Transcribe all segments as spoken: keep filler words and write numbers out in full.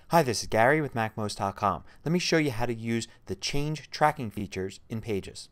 Hi, this is Gary with Mac Most dot com. Let me show you how to use the change tracking features in Pages.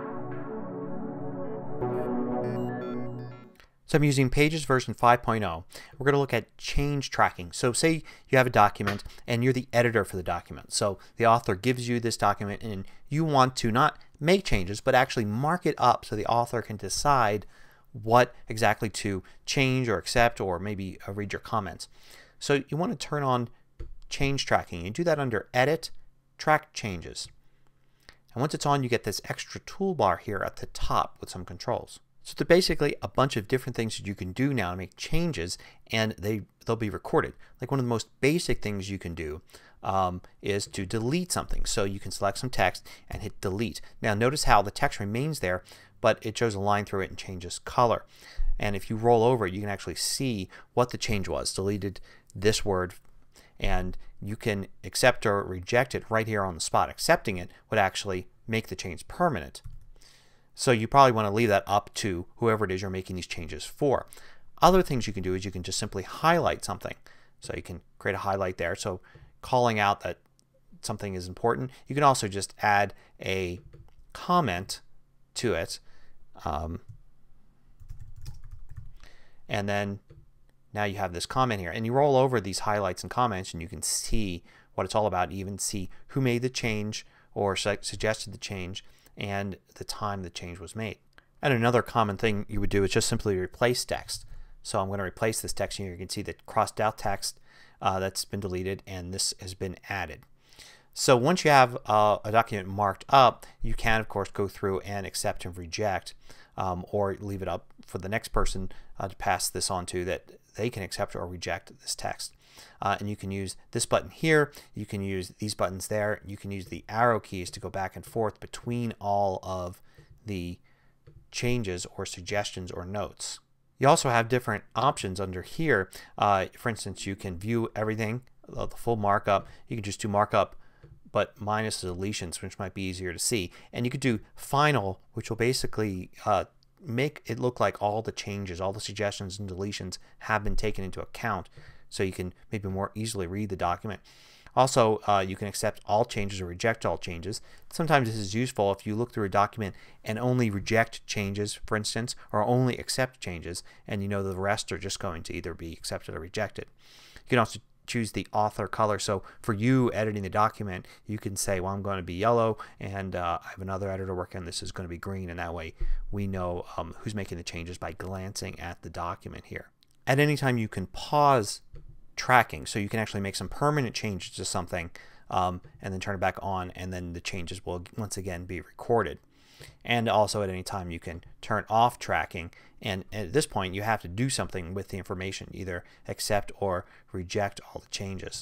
So I'm using Pages version five point oh. We're going to look at change tracking. So say you have a document and you're the editor for the document. So the author gives you this document and you want to not make changes but actually mark it up so the author can decide what exactly to change or accept or maybe uh, read your comments. So you want to turn on change tracking. You do that under Edit, Track Changes. And once it's on you get this extra toolbar here at the top with some controls. So they're basically a bunch of different things that you can do now to make changes and they, they'll be recorded. Like one of the most basic things you can do um, is to delete something. So you can select some text and hit delete. Now notice how the text remains there but it shows a line through it and changes color. And if you roll over it you can actually see what the change was. Deleted this word and you can accept or reject it right here on the spot. Accepting it would actually make the change permanent. So you probably want to leave that up to whoever it is you're making these changes for. Other things you can do is you can just simply highlight something. So you can create a highlight there. So calling out that something is important. You can also just add a comment to it. Um, and then now you have this comment here. And you roll over these highlights and comments and you can see what it's all about. You even see who made the change or su suggested the change and the time the change was made. And another common thing you would do is just simply replace text. So I'm going to replace this text here. You can see the crossed out text uh, that's been deleted and this has been added. So once you have uh, a document marked up you can of course go through and accept and reject um, or leave it up for the next person uh, to pass this on to that they can accept or reject this text. Uh, and you can use this button here, you can use these buttons there, you can use the arrow keys to go back and forth between all of the changes or suggestions or notes. You also have different options under here. Uh, for instance, you can view everything, uh, the full markup. You can just do markup but minus the deletions, which might be easier to see. And you could do final, which will basically uh, make it look like all the changes, all the suggestions and deletions have been taken into account so you can maybe more easily read the document. Also uh, you can accept all changes or reject all changes. Sometimes this is useful if you look through a document and only reject changes for instance or only accept changes and you know the rest are just going to either be accepted or rejected. You can also choose the author color. So for you editing the document you can say well I'm going to be yellow and uh, I have another editor working on this is going to be green, and that way we know um, who's making the changes by glancing at the document here. At any time you can pause tracking so you can actually make some permanent changes to something um, and then turn it back on and then the changes will once again be recorded. And also at any time you can turn off tracking and at this point you have to do something with the information, either accept or reject all the changes.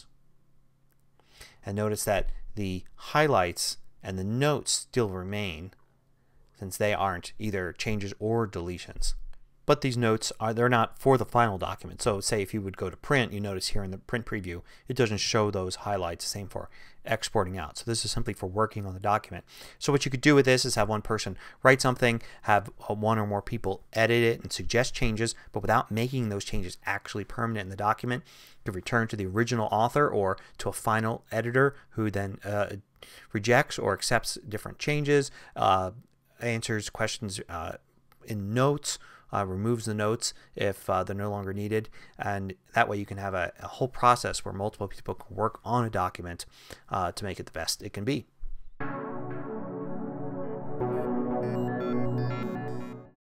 And notice that the highlights and the notes still remain since they aren't either changes or deletions. But these notes are they're not for the final document. So say if you would go to print, you notice here in the print preview it doesn't show those highlights. Same for exporting out. So this is simply for working on the document. So what you could do with this is have one person write something, have one or more people edit it and suggest changes, but without making those changes actually permanent in the document. You could return to the original author or to a final editor who then uh, rejects or accepts different changes, uh, answers questions uh, in notes, Uh, removes the notes if uh, they're no longer needed, and that way you can have a, a whole process where multiple people can work on a document uh, to make it the best it can be.